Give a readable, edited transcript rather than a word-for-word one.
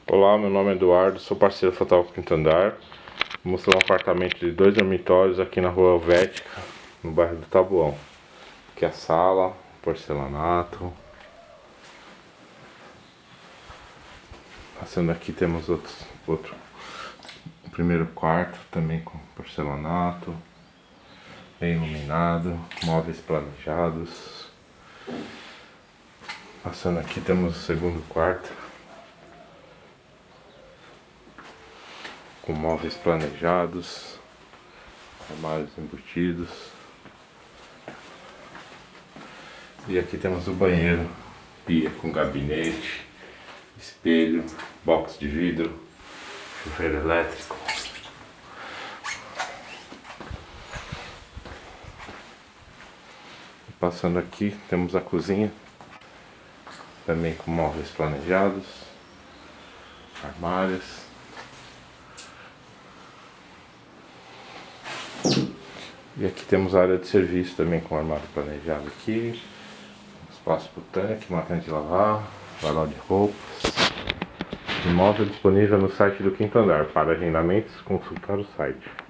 Olá, meu nome é Eduardo, sou parceiro fotógrafo Quinto Andar. Vou mostrar um apartamento de 2 dormitórios aqui na Rua Helvética, no bairro do Taboão. Aqui é a sala, porcelanato. Passando aqui temos outro primeiro quarto, também com porcelanato, bem iluminado, móveis planejados. Passando aqui temos o segundo quarto, com móveis planejados, armários embutidos. E aqui temos o banheiro, pia com gabinete, espelho, box de vidro, chuveiro elétrico. Passando aqui temos a cozinha, também com móveis planejados, armários. E aqui temos a área de serviço também com armário planejado aqui, espaço para o tanque, máquina de lavar, varal de roupas. Imóvel disponível no site do Quinto Andar. Para agendamentos, consultar o site.